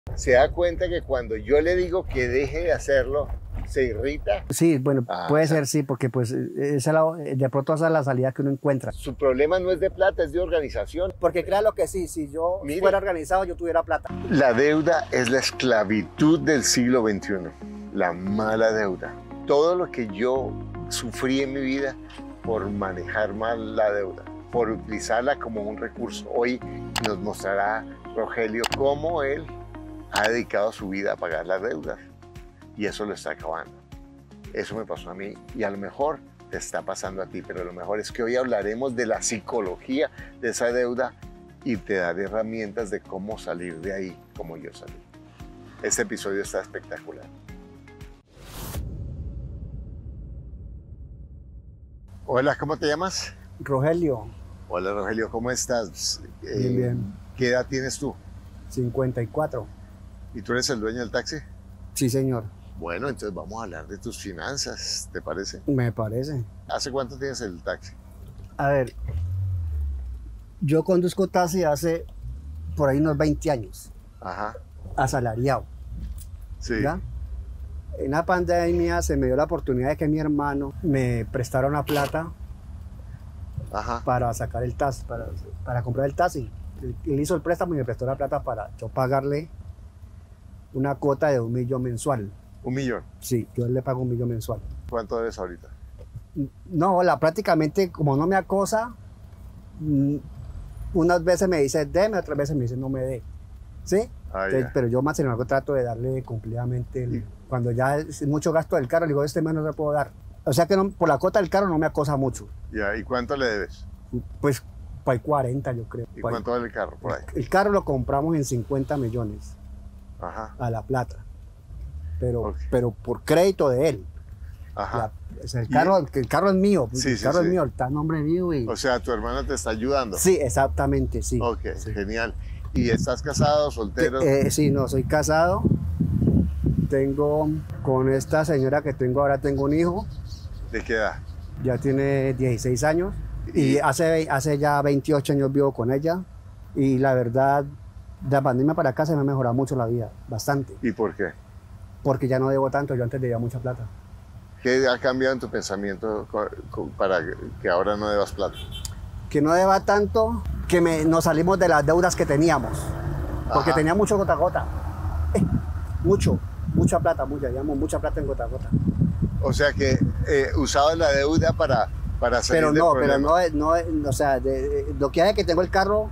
¿Se da cuenta que cuando yo le digo que deje de hacerlo, se irrita? Sí, bueno, puede Exacto. ser, sí, porque pues de pronto esa es la salida que uno encuentra. Su problema no es de plata, es de organización. Porque créalo que sí, si yo Mire, fuera organizado, yo tuviera plata. la deuda es la esclavitud del siglo XXI, la mala deuda. Todo lo que yo sufrí en mi vida por manejar mal la deuda, por utilizarla como un recurso. Hoy nos mostrará Rogelio cómo él ha dedicado su vida a pagar las deudas y eso lo está acabando. Eso me pasó a mí y a lo mejor te está pasando a ti, pero lo mejor es que hoy hablaremos de la psicología de esa deuda y te daré herramientas de cómo salir de ahí como yo salí. Este episodio está espectacular. Hola, ¿cómo te llamas? Rogelio, Hola Rogelio, ¿cómo estás? bien, bien, ¿Qué edad tienes tú? 54. ¿Y tú eres el dueño del taxi? Sí, señor, Bueno, entonces vamos a hablar de tus finanzas, ¿te parece? me parece. ¿Hace cuánto tienes el taxi? A ver, yo conduzco taxi hace por ahí unos 20 años, Ajá, asalariado, sí. ¿ya? En la pandemia se me dio la oportunidad de que mi hermano me prestara una plata Ajá. para sacar el taxi, para comprar el taxi. Él hizo el préstamo y me prestó la plata para yo pagarle una cuota de 1.000.000 mensual. 1.000.000. Sí, yo le pago 1.000.000 mensual. ¿Cuánto debes ahorita? No, prácticamente como no me acosa, unas veces me dice deme, otras veces me dice no me dé. ¿Sí? Ah, Entonces, ya. pero yo más sin embargo trato de darle cumplidamente. Cuando ya es mucho gasto del carro, le digo, este mes no le puedo dar. O sea que por la cuota del carro no me acosa mucho. Ya, ¿y cuánto le debes? Pues para 40 yo creo. ¿Y Por ahí. cuánto vale el carro por ahí? El carro lo compramos en 50 millones Ajá, a La Plata. Pero, Ok. pero por crédito de él. ajá. O sea, el carro es mío. Sí, el sí, carro sí. es mío, está a nombre mío. O sea, tu hermana te está ayudando. Sí, exactamente, sí. Ok, Sí. genial. ¿Y estás casado, soltero? Sí, no, soy casado. Tengo con esta señora que tengo ahora, tengo un hijo. ¿De qué edad? Ya tiene 16 años. Y hace ya 28 años vivo con ella. Y la verdad, de la pandemia para acá se me ha mejorado mucho la vida, bastante. ¿Y por qué? Porque ya no debo tanto, yo antes debía mucha plata. ¿Qué ha cambiado en tu pensamiento para que ahora no debas plata? Que no deba tanto, que nos salimos de las deudas que teníamos. Porque Ajá. tenía mucho gota a gota. Mucha plata, digamos, mucha plata en gota a gota. O sea que usabas la deuda para salir Pero del no, problema. o sea, lo que hay es que tengo el carro,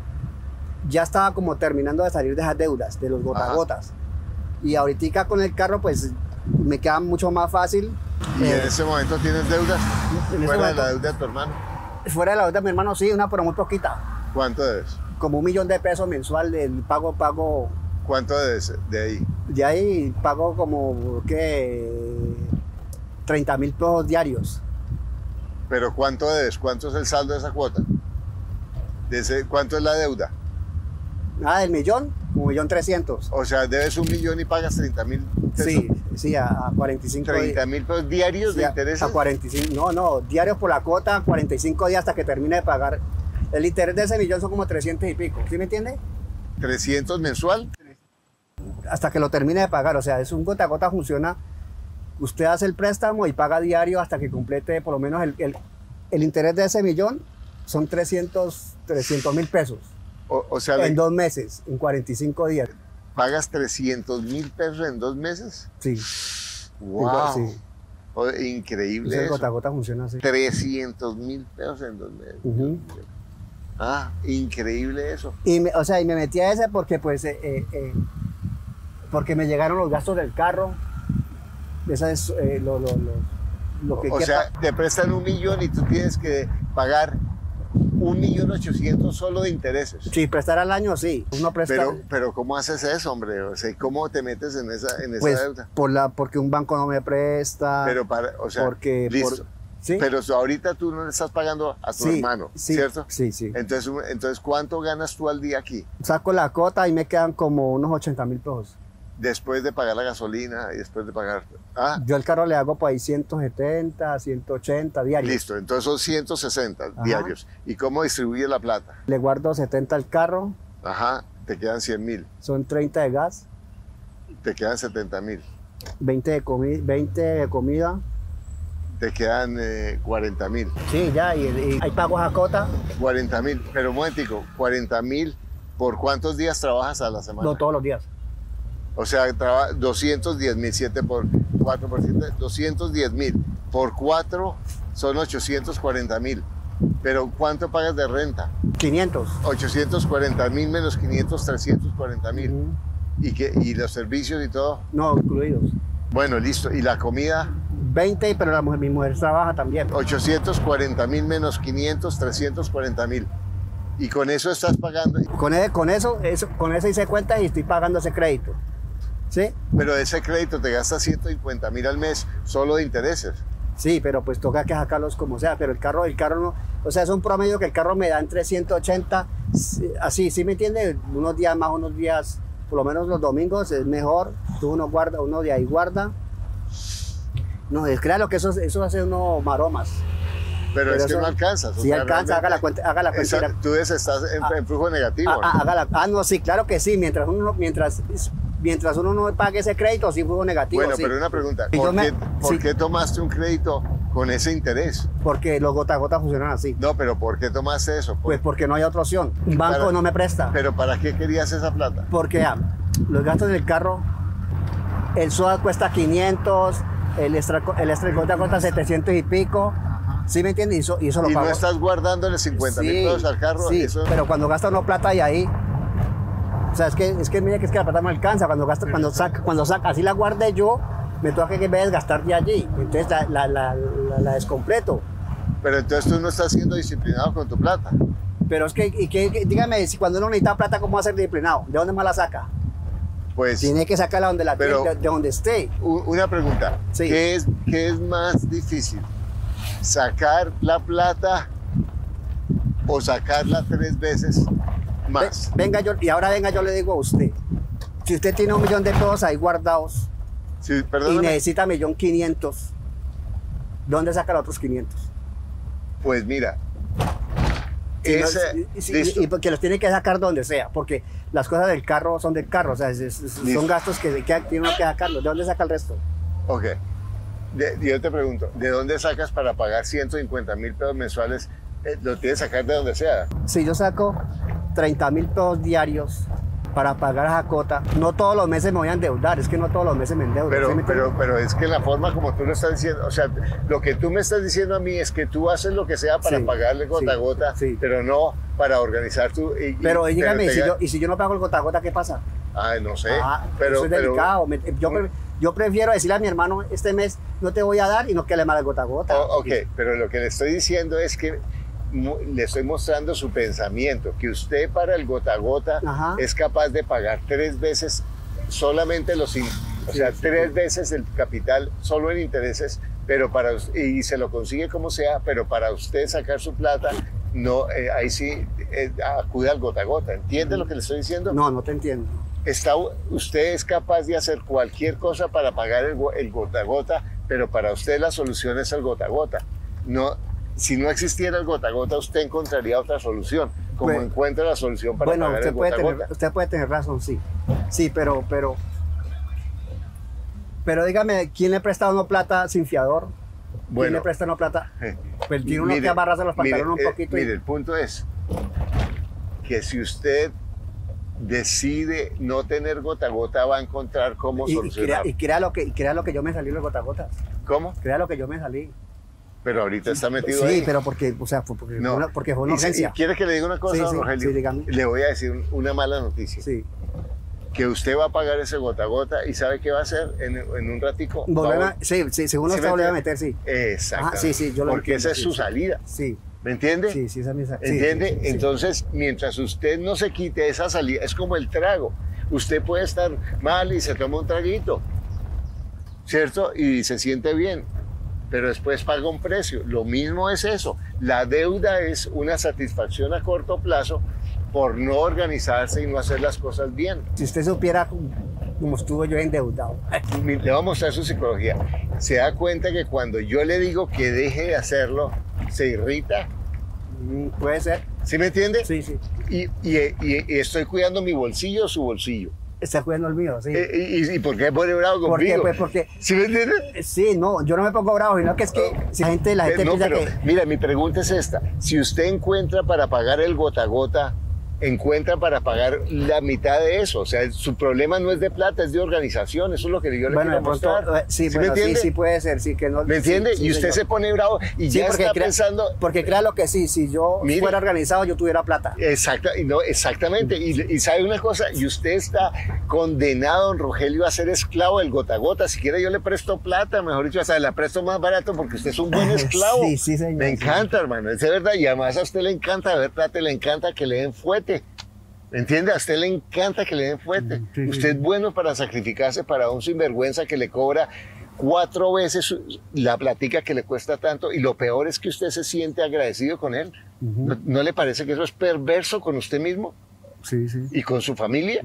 ya estaba como terminando de salir de esas deudas, de los gota a Ajá. gotas. Y ahorita con el carro, pues, me queda mucho más fácil. ¿Y en ese momento tienes deudas? en ese ¿Fuera de momento, la deuda de tu hermano? fuera de la deuda de mi hermano, sí, pero muy poquita. ¿Cuánto debes? Como 1.000.000 de pesos mensual, pago. ¿Cuánto debes de ahí? De ahí pago como, ¿qué? 30.000 pesos diarios. ¿Pero cuánto debes? ¿Cuánto es el saldo de esa cuota? ¿Cuánto es la deuda? Nada, del millón, como 1.300.000. O sea, debes 1.000.000 y pagas 30.000 pesos. Sí, a 45 días. 30.000 pesos diarios Sí, de intereses. A 45, no, diarios por la cuota, 45 días hasta que termine de pagar. El interés de ese millón son como 300 y pico, ¿sí me entiende? 300 mensual. Hasta que lo termine de pagar, o sea, es un gota a gota, funciona. Usted hace el préstamo y paga diario hasta que complete por lo menos el interés de ese millón, son 300.000 pesos O sea, en 2 meses, en 45 días. pagas 300.000 pesos en 2 meses. Sí, ¡Wow! sí. Increíble El gota a eso. gota funciona así. 300.000 pesos en 2 meses. Ujú. Ah, increíble eso. O sea, y me metí a ese porque pues porque me llegaron los gastos del carro. Esa es lo que O sea, te prestan 1.000.000 y tú tienes que pagar 1.800.000 solo de intereses. Sí, prestar al año, sí. Uno presta, Pero ¿cómo haces eso, hombre? O sea, ¿cómo te metes en esa pues, deuda? porque un banco no me presta. Pero o sea, listo. ¿sí? Pero ahorita tú no le estás pagando a tu Sí, hermano, sí, ¿cierto? Sí, sí. Entonces, ¿cuánto ganas tú al día aquí? Saco la cuota y me quedan como unos 80.000 pesos. Después de pagar la gasolina y después de pagar... Ah, Yo al carro le hago por ahí 170, 180 diarios. listo. Entonces son 160 Ajá. diarios. ¿Y cómo distribuye la plata? Le guardo 70 al carro, Ajá. Te quedan 100.000. Son 30 de gas, Te quedan 70.000. 20 de comida. Te quedan 40.000. Sí, ya, y hay pagos a cota. 40.000. Pero un momentico, 40.000, ¿por cuántos días trabajas a la semana? No todos los días. O sea, 210.000, 7 por 4 por 7, 210.000. Por 4 son 840.000. Pero ¿cuánto pagas de renta? 500. 840.000 menos 500, 340.000. ¿Y los servicios y todo? No, incluidos. Bueno, listo. ¿Y la comida? 20, pero mi mujer trabaja también. 840.000 menos 500, 340.000. Y con eso estás pagando. Con eso hice cuenta y estoy pagando ese crédito. ¿Sí? Pero de ese crédito te gastas 150.000 al mes solo de intereses. Sí, pero pues toca que sacarlos como sea. Pero el carro no. O sea, es un promedio que el carro me da entre 180, así, ¿sí me entiende? Unos días más, unos días, por lo menos los domingos es mejor. Tú uno de ahí guarda. No, es claro que eso hace uno maromas. Pero es que no alcanzas. Sí alcanza, haga la cuenta. Tú estás en flujo negativo. No, sí, claro que sí. Mientras uno no pague ese crédito, sí flujo negativo. Bueno, sí. pero una pregunta. ¿Por Sí. qué tomaste un crédito con ese interés? Porque los gota a gota funcionan así. No, pero ¿por qué tomaste eso? Pues porque no hay otra opción. Un banco no me presta. ¿Pero para qué querías esa plata? Porque los gastos del carro, el SOAT cuesta 500, el extra gota a gota 700 y pico. ¿Sí me entiendes? Y eso lo ¿Y pago. no estás guardándole 50.000 pesos al carro? Sí, Eso... pero cuando gasta uno plata y ahí... O sea, es que mira que la plata no alcanza. Cuando saca, así la guardé yo, me toca que desgastar de allí. Entonces la descompleto. Pero entonces tú no estás siendo disciplinado con tu plata. Pero es que dígame, si cuando uno necesita plata, ¿cómo va a ser disciplinado? ¿De dónde más la saca? Pues... Tiene que sacarla de donde esté. Una pregunta. Sí. ¿Qué es más difícil? ¿Sacar la plata o sacarla 3 veces más? Ahora yo le digo a usted, si usted tiene 1 millón de pesos ahí guardados Sí, y perdóname. necesita 1.500.000, ¿dónde saca los otros 500? Pues mira, Y porque los tiene que sacar donde sea, porque las cosas del carro son del carro, o sea, son gastos que tiene uno que sacarlos. ¿De dónde saca el resto? Ok. Yo te pregunto, ¿de dónde sacas para pagar 150.000 pesos mensuales? Lo tienes que sacar de donde sea. Si yo saco 30.000 pesos diarios para pagar a Jacota, no todos los meses me voy a endeudar, es que no todos los meses me endeudo. Pero es que la forma como tú lo estás diciendo, o sea, lo que tú me estás diciendo a mí es que tú haces lo que sea para pagarle gota a gota, pero no para organizar tu... Pero dígame, ¿y si yo no pago el gota a gota, qué pasa? Ay, no sé. Eso es delicado. Yo prefiero decirle a mi hermano, este mes no te voy a dar y no que le mal el gota a gota. Ok, pero lo que le estoy diciendo es que le estoy mostrando su pensamiento, que usted para el gota a gota es capaz de pagar 3 veces solamente tres veces el capital solo en intereses, pero y se lo consigue como sea, pero para usted sacar su plata, no, ahí sí acude al gota a gota. ¿Entiende lo que le estoy diciendo? No te entiendo. Usted es capaz de hacer cualquier cosa para pagar el gota a gota, pero para usted la solución es el gota a gota. Si no existiera el gota a gota, usted encontraría otra solución, como encuentra la solución para pagar el gota a gota. Usted puede tener razón, sí. Sí, pero dígame, ¿quién le presta a uno plata sin fiador? ¿Quién le presta a uno plata? Pues tiene uno que amarrarse los pantalones un poquito. Mire, el punto es que si usted decide no tener gota a gota, va a encontrar cómo solucionar. Y crea lo que yo me salí los gota a gotas. ¿Cómo? Crea lo que yo me salí. Pero ahorita está metido ahí. Sí, pero porque fue una urgencia. ¿Y quiere que le diga una cosa, don Rogelio? Sí, dígame. Le voy a decir una mala noticia. Sí. Que usted va a pagar ese gota a gota y ¿sabe qué va a hacer en un ratico? Según usted volver a meter, sí. Exactamente. Yo lo porque entiendo, esa es su salida. Sí. ¿Me entiende? Sí, esa es mi salida. ¿Entiende? Entonces, mientras usted no se quite esa salida, es como el trago. Usted puede estar mal y se toma un traguito, ¿cierto? Y se siente bien, pero después paga un precio. Lo mismo es eso. La deuda es una satisfacción a corto plazo por no organizarse y no hacer las cosas bien. Si usted supiera cómo estuvo yo endeudado. Le voy a mostrar su psicología. Se da cuenta que cuando yo le digo que deje de hacerlo, se irrita. Puede ser. ¿Sí me entiende? Sí, sí. Y estoy cuidando mi bolsillo o su bolsillo. Está cuidando el mío, sí. ¿Y por qué se pone bravo ¿Por qué? conmigo? Pues porque... ¿Sí me entiende? Sí, no, yo no me pongo bravo, sino que es que si la gente No, piensa pero que... mira, mi pregunta es esta. Si usted encuentra para pagar el gota a gota, encuentra para pagar la mitad de eso. O sea, su problema no es de plata, es de organización. Eso es lo que yo le Bueno, quiero de pronto, mostrar. sí, ¿Sí bueno, me entiende? sí puede ser, sí, que no... ¿Me entiende? Sí, Y usted señor. se pone bravo y Sí, ya porque está pensando... Porque créalo que sí, si yo Mire. fuera organizado, yo tuviera plata. Exactamente. Y sabe una cosa, y usted está condenado, don Rogelio, a ser esclavo del gota a gota. Si quiere yo le presto plata, mejor dicho, hasta la presto más barato porque usted es un buen esclavo. Sí, sí, señor. Me encanta, hermano, es de verdad. Y además a usted le encanta ver plata y le encanta que le den fuete. ¿Me entiende? A usted le encanta que le den fuete. Sí, Usted es bueno para sacrificarse para un sinvergüenza que le cobra 4 veces la platica que le cuesta tanto, y lo peor es que usted se siente agradecido con él. ¿No le parece que eso es perverso con usted mismo Sí, sí. y con su familia?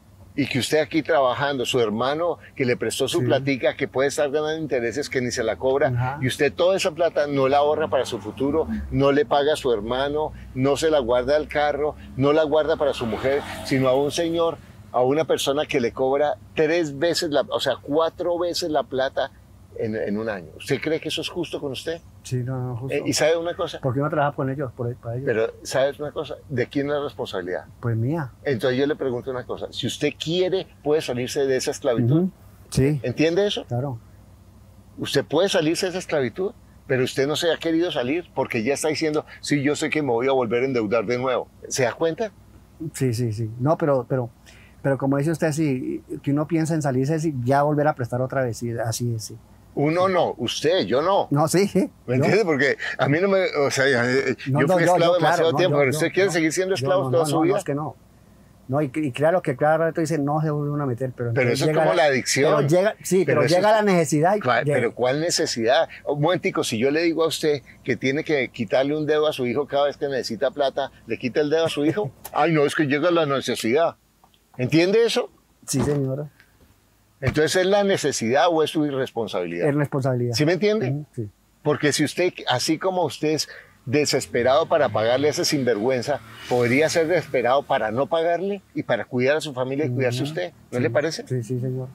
Y que usted aquí trabajando, su hermano que le prestó su Sí. platica, que puede estar ganando intereses que ni se la cobra, Ajá. y usted toda esa plata no la ahorra para su futuro, no le paga a su hermano, no se la guarda al carro, no la guarda para su mujer, sino a un señor, a una persona que le cobra 3 veces, o sea, 4 veces la plata en un año. ¿Usted cree que eso es justo con usted? Sí, no, justo. Y sabe una cosa, ¿Por qué no trabaja con ellos? Para ellos. pero ¿sabes una cosa? ¿De quién es la responsabilidad? Pues mía. Entonces yo le pregunto una cosa, si usted quiere, puede salirse de esa esclavitud. Ujú. Sí, ¿Entiende eso? claro. Usted puede salirse de esa esclavitud, pero usted no se ha querido salir porque ya está diciendo, sí, yo sé que me voy a volver a endeudar de nuevo. ¿Se da cuenta? Sí, sí, sí. No, pero como dice usted, sí, que uno piensa en salirse y ya volver a prestar otra vez. Sí, así es, sí. Uno no, usted, yo no. No, sí, sí. ¿Me entiende? Porque a mí no me... O sea, yo fui esclavo demasiado tiempo, pero usted quiere seguir siendo esclavo toda su vida. No, es que no. No, y claro que cada rato dice, no se vuelve a meter, pero... Pero eso es como la adicción. Pero llega la necesidad y... Pero ¿cuál necesidad? Un momentico, si yo le digo a usted que tiene que quitarle un dedo a su hijo cada vez que necesita plata, ¿le quita el dedo a su hijo? Ay, no, es que llega la necesidad. ¿Entiende eso? Sí, señora. Entonces, ¿es la necesidad o es su irresponsabilidad? Es responsabilidad. ¿Sí me entiende? Ujú, sí. Porque si usted, así como usted es desesperado para pagarle a ese sinvergüenza, podría ser desesperado para no pagarle y para cuidar a su familia y cuidarse usted. ¿No le parece? Sí, sí, señor.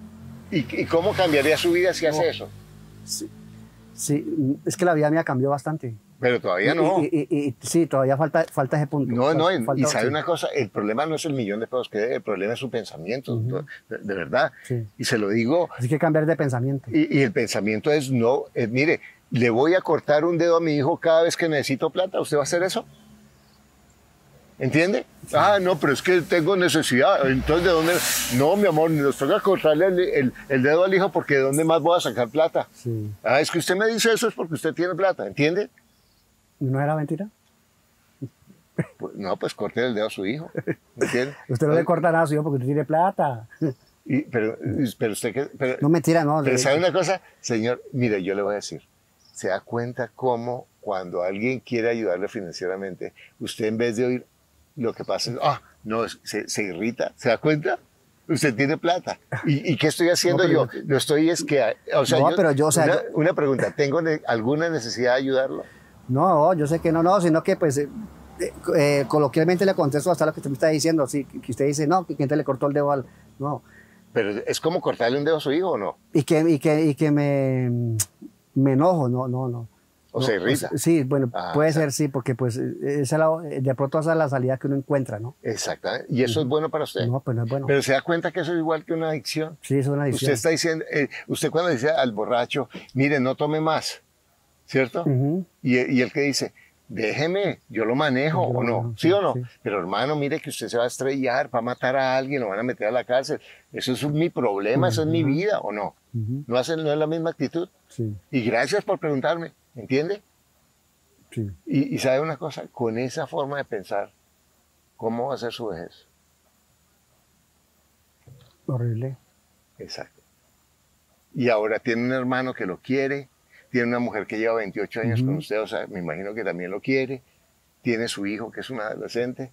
¿Y cómo cambiaría su vida si hace eso? Sí, es que la vida mía cambió bastante. Pero todavía no. Y sí, todavía falta ese punto. No, Falta, y sabe sí. una cosa, el problema no es el millón de pesos que debe, el problema es su pensamiento, de verdad. Sí. Y se lo digo, Así que cambiar de pensamiento. y el pensamiento es no, mire, le voy a cortar un dedo a mi hijo cada vez que necesito plata, ¿usted va a hacer eso? ¿Entiende? Sí. Ah, no, pero es que tengo necesidad, entonces ¿de dónde? No, mi amor, nos toca cortarle el dedo al hijo porque ¿de dónde más voy a sacar plata? Sí. Ah, es que usted me dice eso es porque usted tiene plata, ¿entiende? ¿No era mentira? Pues, no, pues corte el dedo a su hijo, ¿entiende? Usted no le corta nada a su hijo porque usted tiene plata. Pero usted que... Pero, no, mentira, no. Pero ¿sabe una cosa? Señor, mire, yo le voy a decir, ¿se da cuenta cómo cuando alguien quiere ayudarle financieramente, usted en vez de oír lo que pasa, no, se irrita, ¿se da cuenta? Usted tiene plata. ¿Y qué estoy haciendo yo? Lo estoy es que... O sea, una pregunta, ¿tengo alguna necesidad de ayudarlo? No, yo sé que no, sino que pues coloquialmente le contesto hasta lo que usted me está diciendo, sí, que usted dice, no, que gente le cortó el dedo al... No. Pero es como cortarle un dedo a su hijo, ¿o no? Y que me enojo, no. ¿O se irrita? Sí, bueno, puede ser, sí, porque pues de pronto esa es la salida que uno encuentra, ¿no? Exactamente. ¿Y eso es bueno para usted? No, pues no es bueno. Pero ¿se da cuenta que eso es igual que una adicción? Sí, es una adicción. Usted está diciendo, usted cuando dice al borracho, mire, no tome más, ¿cierto? Y el que dice, déjeme, yo lo manejo, ¿o no? ¿Sí o no? Sí. Pero hermano, mire que usted se va a estrellar, va a matar a alguien, lo van a meter a la cárcel. Eso es mi problema, eso es mi vida, ¿o no? ¿No es la misma actitud? Sí. Y gracias por preguntarme, ¿entiende? Sí. Y sabe una cosa, con esa forma de pensar, ¿cómo va a ser su vejez? Horrible. Exacto. Y ahora tiene un hermano que lo quiere, tiene una mujer que lleva 28 años con usted, o sea, me imagino que también lo quiere, tiene su hijo que es un adolescente,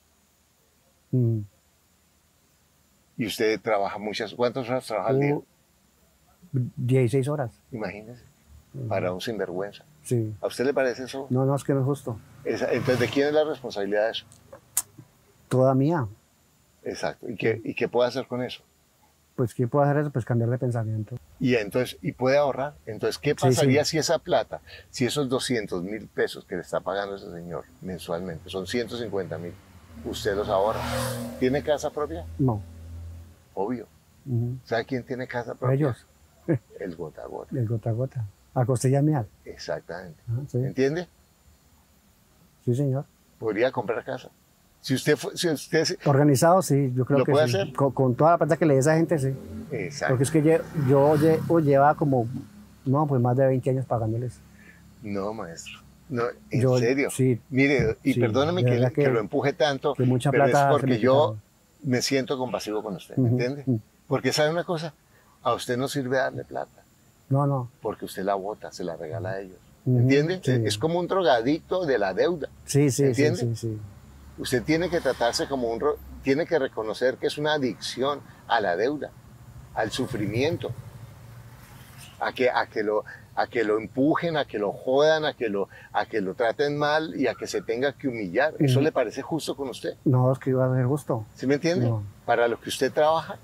y usted trabaja ¿cuántas horas trabaja al día? 16 horas. Imagínese. para un sinvergüenza. Sí. ¿A usted le parece eso? No, no, es que no es justo. Entonces, ¿de quién es la responsabilidad de eso? Toda mía. Exacto. ¿Y qué puede hacer con eso? Pues, ¿qué puedo hacer eso? Pues cambiar de pensamiento. Y puede ahorrar. Entonces, ¿qué Sí, pasaría sí. si esa plata, si esos 200.000 pesos que le está pagando ese señor mensualmente, son 150.000, usted los ahorra? ¿Tiene casa propia? No. Obvio. Ujú. ¿Sabe quién tiene casa propia? Ellos, El gota a gota. el gota a gota. A costilla miel. Exactamente. Sí. ¿Entiende? Sí, señor. Podría comprar casa. Si usted, Organizado, sí, yo creo ¿Lo que puede sí. hacer? Con toda la plata que le dé esa gente, sí. Exacto. Porque es que yo llevaba como, no, pues más de 20 años pagándoles. No, maestro. No, en Yo, serio. sí. Mire, y Sí, perdóneme de verdad que lo empuje tanto, que mucha pero plata es se porque me yo quitaron. me siento compasivo con usted, ¿me Ujú, entiende? ujú. Porque sabe una cosa, a usted no sirve darle plata, No, no. porque usted la bota, se la regala a ellos. Ujú, ¿Entiende? sí. Es como un drogadicto de la deuda. Sí, sí, sí, ¿Entiende? sí, sí. Usted tiene que tratarse como tiene que reconocer que es una adicción a la deuda, al sufrimiento, a que lo empujen, a que lo jodan, a que lo traten mal y a que se tenga que humillar. ¿Eso Ujú. le parece justo con usted? No, es que iba a ser justo. ¿Sí me entiende? No. Para lo que usted trabaja.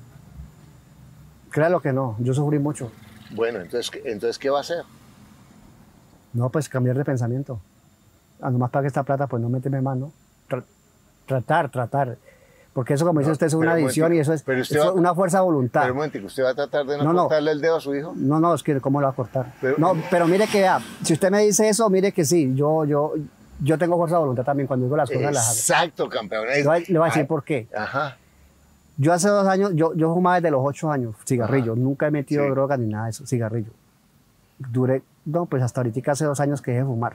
Créalo que no, yo sufrí mucho. Bueno, entonces ¿qué va a hacer? No, pues cambiar de pensamiento. A nomás pague esta plata, pues no méteme mano. Tratar. Porque eso, como dice No, usted, es pero una un adicción y momentico, eso es, pero usted eso es va- una fuerza de voluntad. Pero un momentico, ¿usted va a tratar de no No, no. cortarle el dedo a su hijo? No, es que ¿cómo lo va a cortar? Pero- no, pero mire que vea, si usted me dice eso, mire que sí, yo tengo fuerza de voluntad también cuando digo las cosas las hago. Exacto, campeón. Le voy a decir por qué. Ajá. Yo hace 2 años, yo fumaba desde los 8 años, cigarrillo. Ajá. Nunca he metido Sí. drogas ni nada de eso, cigarrillo. Pues hasta ahorita hace 2 años que dejé de fumar.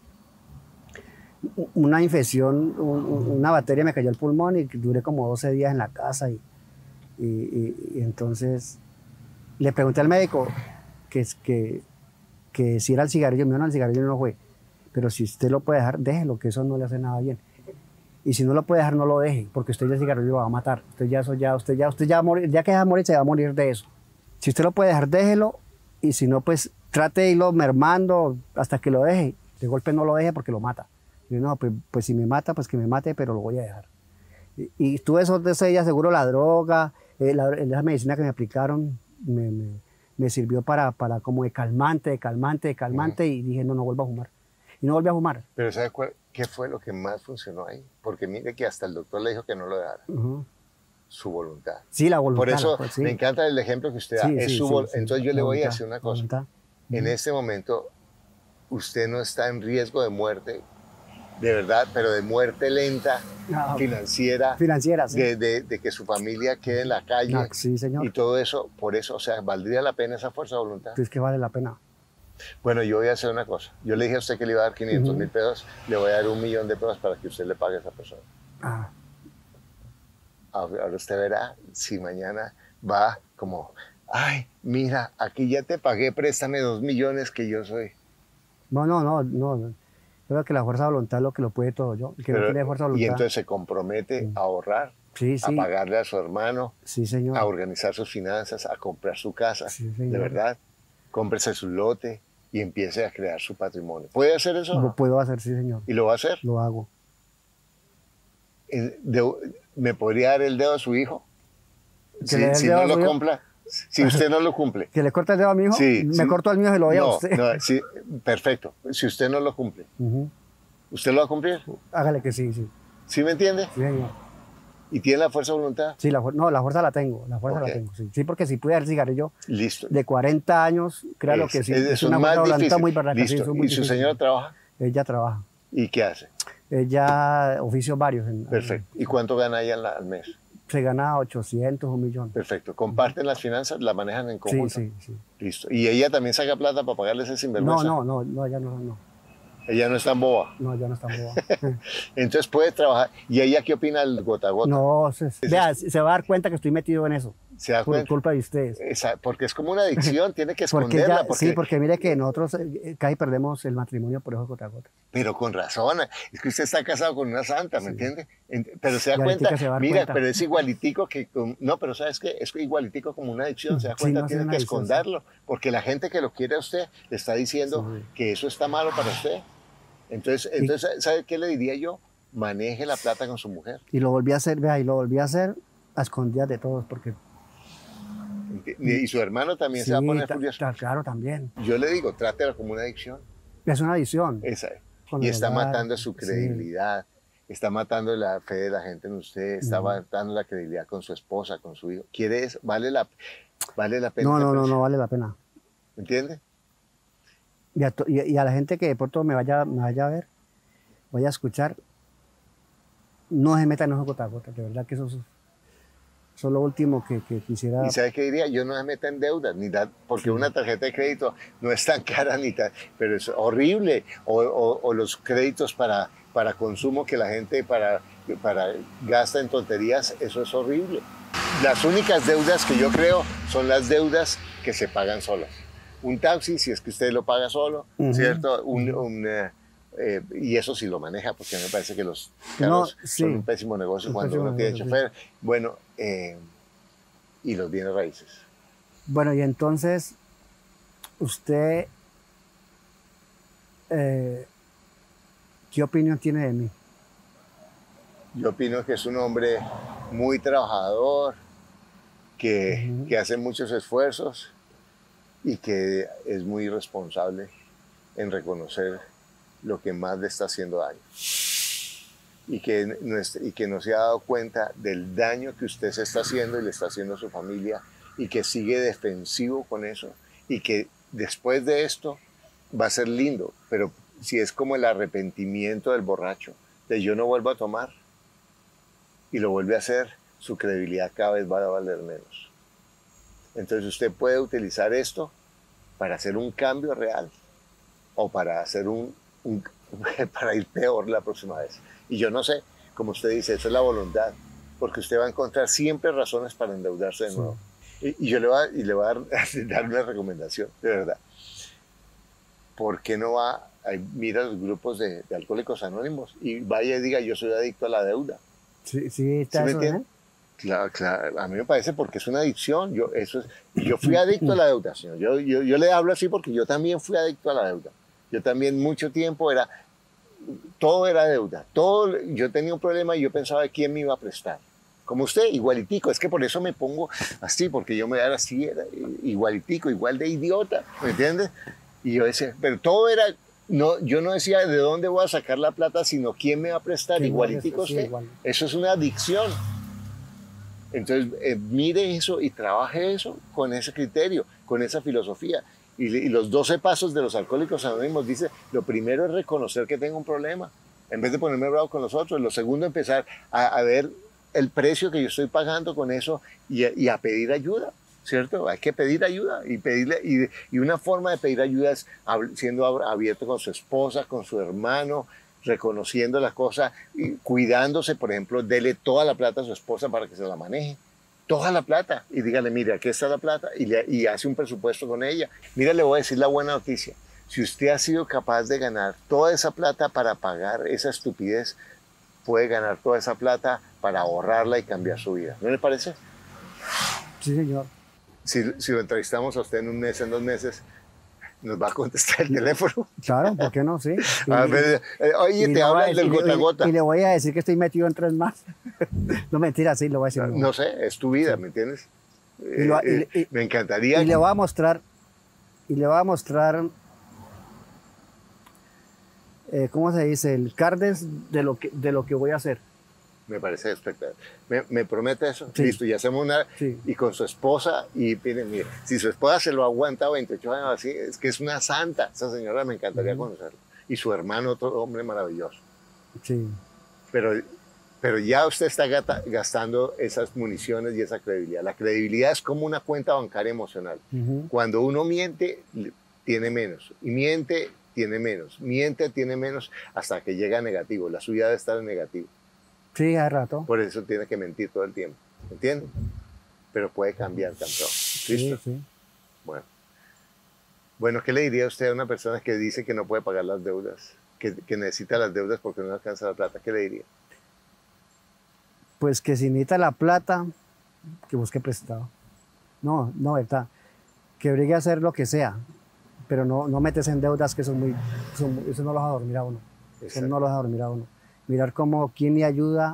Una infección, una bacteria me cayó al pulmón y duré como 12 días en la casa y entonces le pregunté al médico que si era el cigarrillo. Me dijo, no, el cigarrillo no fue. Pero si usted lo puede dejar, déjelo, que eso no le hace nada bien. Y si no lo puede dejar, no lo deje, porque usted ya el cigarrillo lo va a matar. Usted ya va a morir, ya que deja de morir, se va a morir de eso. Si usted lo puede dejar, déjelo, y si no, pues trate de irlo mermando hasta que lo deje. De golpe no lo deje porque lo mata. Y yo, no, pues si me mata, pues que me mate, pero lo voy a dejar. Y tuve esos de ese día, seguro la droga, la medicina que me aplicaron me sirvió para como de calmante, y dije, no vuelvo a fumar. Y no volví a fumar. Pero ¿sabe qué fue lo que más funcionó ahí? Porque mire que hasta el doctor le dijo que no lo dejara. Ujú. Su voluntad. Sí, la voluntad. Por eso pues, sí. me encanta el ejemplo que usted da. Sí, Es sí, su sí, vol- sí. Entonces yo le voy a Voluntad, decir una cosa. voluntad. En este momento usted no está en riesgo de muerte, de verdad, pero de muerte lenta, No, financiera, financiera, sí. de que su familia quede en la calle No, sí, señor. y todo eso. Por eso, o sea, ¿valdría la pena esa fuerza de voluntad? Es que vale la pena. Bueno, yo voy a hacer una cosa. Yo le dije a usted que le iba a dar 500.000 pesos, le voy a dar 1.000.000 de pesos para que usted le pague a esa persona. Ah, Ahora usted verá si mañana va como, ay, mira, aquí ya te pagué, préstame 2 millones que yo soy. no. Creo que la fuerza de voluntad es lo que lo puede todo. El que no tiene fuerza de voluntad. Y entonces se compromete a ahorrar, Sí, a sí. pagarle a su hermano, Sí, señor. a organizar sus finanzas, a comprar su casa. Sí, señor. De verdad, cómprese su lote y empiece a crear su patrimonio. ¿Puede hacer eso? o Lo no? puedo hacer, sí, señor. ¿Y lo va a hacer? Lo hago. ¿Me podría dar el dedo a su hijo? ¿Que le dé el Si dedo no a su lo hijo? cumpla, si usted no lo cumple. ¿Que le corte el dedo a mi hijo? Sí, Me sí. corto al mío y se lo doy a No, usted. no, sí, perfecto. Si usted no lo cumple, Ujú. ¿usted lo va a cumplir? Hágale que sí, sí. ¿Sí me entiende? Sí, señor. ¿Y tiene la fuerza de voluntad? Sí, la fuerza la tengo. La fuerza Ok. la tengo, sí. Sí, porque si pude dar cigarrillo Listo. de 40 años, créalo que sí. Es una más fuerza de voluntad difícil. muy barata. Sí, Listo. eso es muy ¿Y su difícil. señora trabaja? Ella trabaja. ¿Y qué hace? Ella, oficios varios. Perfecto. ¿Y cuánto gana ella al mes? Se gana 800, 1.000.000. Perfecto. ¿Comparten las finanzas? ¿Las manejan en Sí, conjunto? sí, sí. Listo. ¿Y ella también saca plata para pagarle ese sinvergüenza? No, ella no. Ella no es tan boba. No, ya no está boba. Entonces puede trabajar. ¿Y ella qué opina del gota a gota? No, vea, se va a dar cuenta que estoy metido en eso. ¿Se da por cuenta? culpa de ustedes. Porque es como una adicción, tiene que Porque esconderla. sí, porque mire que nosotros casi perdemos el matrimonio por eso gota a gota. Pero con razón, es que usted está casado con una santa, ¿me entiende? Pero se da Y cuenta, ahorita se va a dar mira, cuenta. pero es igualitico que, no, pero ¿sabes qué? Es igualitico como una adicción, se da Sí, cuenta, no, sí, tiene una que adicción, sí. esconderlo, porque la gente que lo quiere a usted le está diciendo Sí. que eso está malo para usted. Entonces, ¿sabe qué le diría yo? Maneje la plata con su mujer. Y lo volví a hacer, vea, y lo volví a hacer a escondidas de todos, porque Y su hermano también se va a poner furioso. claro, también. Yo le digo, trátelo como una adicción. Es una adicción. Y está matando su credibilidad, está matando la fe de la gente en usted, está matando la credibilidad con su esposa, con su hijo. ¿Quiere eso? ¿Vale la pena? No vale la pena. ¿Entiende? Y a la gente que de pronto me vaya a ver, vaya a escuchar, no se metan en esos gota a gota, de verdad que eso es lo último que quisiera. ¿Y sabe qué diría? Yo no me meta en deudas, porque una tarjeta de crédito no es tan cara pero es horrible. O los créditos para consumo que la gente gasta en tonterías, eso es horrible. Las únicas deudas que yo creo son las deudas que se pagan solas. Un taxi, si es que usted lo paga solo, ¿cierto? Y eso sí lo maneja, porque me parece que los carros son un pésimo negocio cuando uno tiene chofer. Bueno, y los bienes raíces. Bueno, y entonces, usted, ¿qué opinión tiene de mí? Yo opino que es un hombre muy trabajador, que hace muchos esfuerzos y que es muy responsable en reconocer lo que más le está haciendo daño. Y que no se ha dado cuenta del daño que usted se está haciendo y le está haciendo a su familia, y que sigue defensivo con eso, y que después de esto va a ser lindo, pero si es como el arrepentimiento del borracho, de yo no vuelvo a tomar, y lo vuelve a hacer, su credibilidad cada vez va a valer menos. Entonces usted puede utilizar esto para hacer un cambio real, o para hacer para ir peor la próxima vez. Y yo no sé, como usted dice, eso es la voluntad, porque usted va a encontrar siempre razones para endeudarse de nuevo. Y yo le voy a dar una recomendación, de verdad. ¿Por qué no mira los grupos de Alcohólicos Anónimos y vaya y diga, yo soy adicto a la deuda? Sí, está ¿Sí me entiende? Claro, a mí me parece, porque es una adicción. Yo fui adicto a la deuda, señor. Yo le hablo así porque yo también fui adicto a la deuda. Yo también mucho tiempo todo era deuda. Yo tenía un problema y yo pensaba de quién me iba a prestar. Como usted, igualitico. Es que por eso me pongo así, porque yo me era así, era igualitico, igual de idiota, ¿me entiendes? Y yo decía, pero todo era, yo no decía de dónde voy a sacar la plata, sino quién me va a prestar, igualitico usted. Igual. Eso es una adicción. Entonces, mire eso y trabaje eso con ese criterio, con esa filosofía. Y los 12 pasos de los Alcohólicos Anónimos dice, lo primero es reconocer que tengo un problema, en vez de ponerme bravo con los otros. Lo segundo, empezar a ver el precio que yo estoy pagando con eso y a pedir ayuda, ¿cierto? Hay que pedir ayuda y una forma de pedir ayuda es siendo abierto con su esposa, con su hermano, reconociendo la cosa, y cuidándose. Por ejemplo, dele toda la plata a su esposa para que se la maneje. Toda la plata, y dígale, mire, aquí está la plata, y hace un presupuesto con ella. Mira, le voy a decir la buena noticia. Si usted ha sido capaz de ganar toda esa plata para pagar esa estupidez, puede ganar toda esa plata para ahorrarla y cambiar su vida. ¿No le parece? Sí, señor. Si lo entrevistamos a usted en un mes, en 2 meses, nos va a contestar el teléfono. Claro, ¿por qué no? Sí. Oye, te hablan del gota a gota. Y le voy a decir que estoy metido en 3 más. No, mentira, sí, lo voy a decir. No sé, es tu vida, ¿me entiendes? Me encantaría. Y le voy a mostrar, ¿cómo se dice? El cardes de lo que voy a hacer. Me parece espectacular. ¿Me promete eso? Sí. Listo, y hacemos una. Sí. Y con su esposa, y mire, si su esposa se lo aguanta 28 años así, es que es una santa. Esa señora me encantaría conocerla. Y su hermano, otro hombre maravilloso. Sí. Pero ya usted está gastando esas municiones y esa credibilidad. La credibilidad es como una cuenta bancaria emocional. Cuando uno miente, tiene menos. Y miente, tiene menos. Miente, tiene menos, hasta que llega a negativo. La suya debe estar en negativo. Sí, hace rato. Por eso tiene que mentir todo el tiempo. ¿Entiendes? pero puede cambiar, campeón. ¿Listo? Sí, sí. Bueno. Bueno, ¿qué le diría usted a una persona que dice que no puede pagar las deudas? Que necesita las deudas porque no alcanza la plata. ¿Qué le diría? Pues que si necesita la plata, que busque prestado. No, verdad. Que obligue a hacer lo que sea, pero no metes en deudas que eso no los deja dormir a uno. Eso Exacto. no los deja dormir a uno. Mirar cómo, quién le ayuda.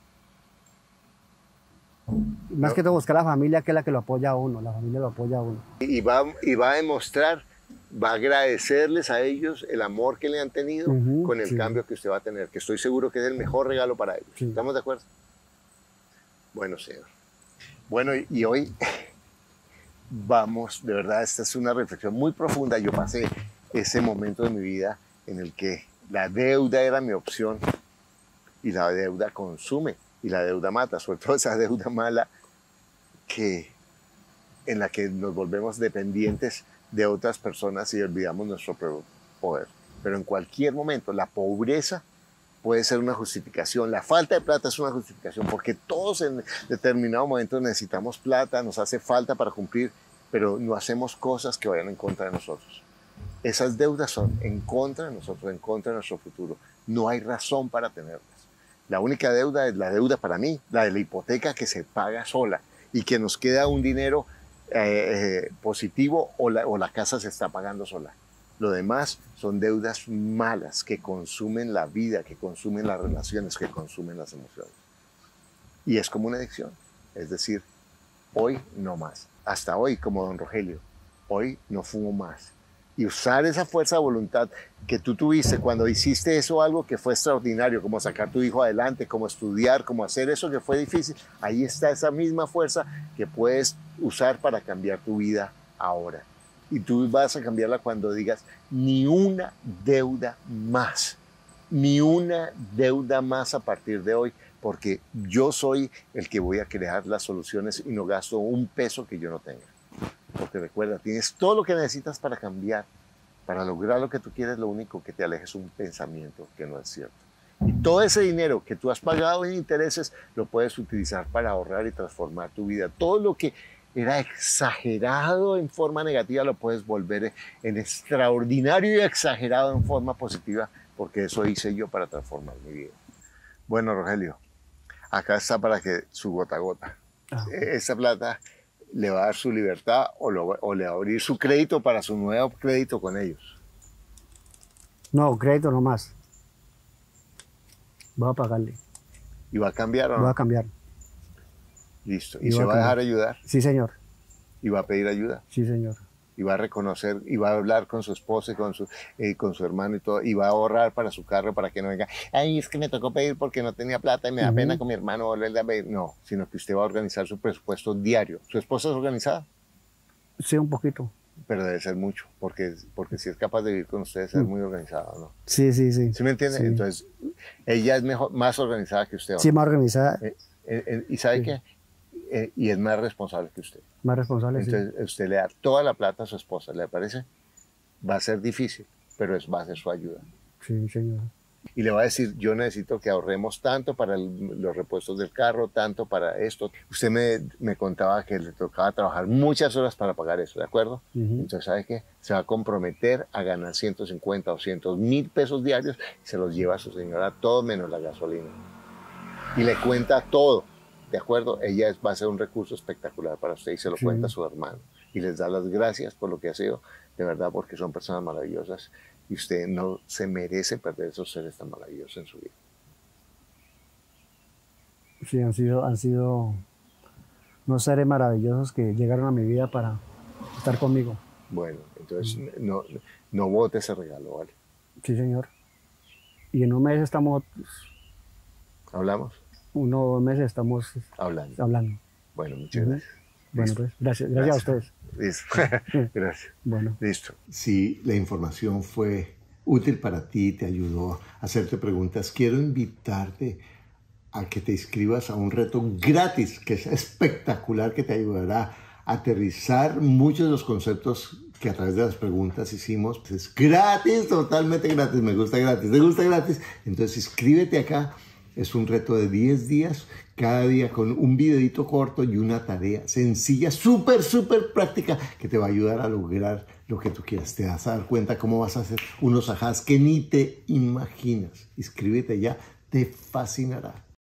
Más que todo buscar a la familia, que es la que lo apoya a uno. La familia lo apoya a uno. Y va a demostrar, va a agradecerles a ellos el amor que le han tenido con el sí. cambio que usted va a tener, que estoy seguro que es el mejor regalo para ellos. Sí. ¿Estamos de acuerdo? Bueno, señor. Bueno, y hoy vamos, de verdad, esta es una reflexión muy profunda. Yo pasé ese momento de mi vida en el que la deuda era mi opción y la deuda consume y la deuda mata, sobre todo esa deuda mala en la que nos volvemos dependientes de otras personas y olvidamos nuestro propio poder. Pero en cualquier momento la pobreza puede ser una justificación, la falta de plata es una justificación, porque todos en determinado momento necesitamos plata, nos hace falta para cumplir, pero no hacemos cosas que vayan en contra de nosotros. Esas deudas son en contra de nosotros, en contra de nuestro futuro. No hay razón para tenerlas. La única deuda es la deuda para mí, la de la hipoteca que se paga sola y que nos queda un dinero positivo o la casa se está pagando sola. Lo demás son deudas malas que consumen la vida, que consumen las relaciones, que consumen las emociones. Y es como una adicción. Es decir, hoy no más. Hasta hoy, como don Rogelio, hoy no fumo más. Y usar esa fuerza de voluntad que tú tuviste cuando hiciste eso, algo que fue extraordinario, como sacar a tu hijo adelante, como estudiar, como hacer eso que fue difícil. Ahí está esa misma fuerza que puedes usar para cambiar tu vida ahora. Y tú vas a cambiarla cuando digas, ni una deuda más, ni una deuda más a partir de hoy, porque yo soy el que voy a crear las soluciones y no gasto un peso que yo no tenga. Porque recuerda, tienes todo lo que necesitas para cambiar, para lograr lo que tú quieres, lo único que te aleja es un pensamiento que no es cierto. Y todo ese dinero que tú has pagado en intereses lo puedes utilizar para ahorrar y transformar tu vida. Todo lo que era exagerado en forma negativa lo puedes volver en extraordinario y exagerado en forma positiva, porque eso hice yo para transformar mi vida. Bueno, Rogelio, acá está para que su gota a gota. Esa plata le va a dar su libertad o le va a abrir su crédito para su nuevo crédito con ellos. No, crédito no más. Voy a pagarle. ¿Y va a cambiar o no? Voy a cambiar. Listo. ¿Y se va a dejar ayudar? Sí, señor. ¿Y va a pedir ayuda? Sí, señor. Y va a reconocer, y va a hablar con su esposa y con su hermano y todo, y va a ahorrar para su carro para que no venga, ay, es que me tocó pedir porque no tenía plata y me da pena con mi hermano volverle a pedir. No, sino que usted va a organizar su presupuesto diario. ¿Su esposa es organizada? Sí, un poquito. Pero debe ser mucho, porque si es capaz de vivir con usted, debe ser muy organizada, ¿no? Sí, sí, sí. ¿Sí me entiende? Sí. Entonces, ella es más organizada que usted, ¿no? Sí, más organizada. ¿Y sabe Sí. qué? Y es más responsable que usted. Más responsable, Entonces, usted le da toda la plata a su esposa, ¿le parece? Va a ser difícil, pero va a ser su ayuda. sí. Sí, señor. Y le va a decir, yo necesito que ahorremos tanto para los repuestos del carro, tanto para esto. Usted me contaba que le tocaba trabajar muchas horas para pagar eso, ¿de acuerdo? Entonces, ¿sabe qué? Se va a comprometer a ganar 150 o 200.000 pesos diarios y se los lleva a su señora todo menos la gasolina. Y le cuenta todo. ¿De acuerdo? Ella va a ser un recurso espectacular para usted y se lo cuenta a su hermano. Y les da las gracias por lo que ha sido, de verdad, porque son personas maravillosas y usted no se merece perder esos seres tan maravillosos en su vida. Sí, han sido unos seres maravillosos que llegaron a mi vida para estar conmigo. Bueno, entonces no bote ese regalo, ¿vale? Sí, señor. Y en un mes estamos, ¿Hablamos? 1 o 2 meses estamos hablando. Bueno, muchas gracias. Bueno, Listo. pues gracias a ustedes. Listo. Gracias. Bueno. Listo. Si la información fue útil para ti, te ayudó a hacerte preguntas, quiero invitarte a que te inscribas a un reto gratis que es espectacular, que te ayudará a aterrizar muchos de los conceptos que a través de las preguntas hicimos. Es gratis, totalmente gratis. Me gusta gratis. ¿Te gusta gratis? Entonces inscríbete acá Es un reto de 10 días, cada día con un videito corto y una tarea sencilla, súper práctica, que te va a ayudar a lograr lo que tú quieras. Te vas a dar cuenta cómo vas a hacer unos ajás que ni te imaginas. Inscríbete ya, te fascinará.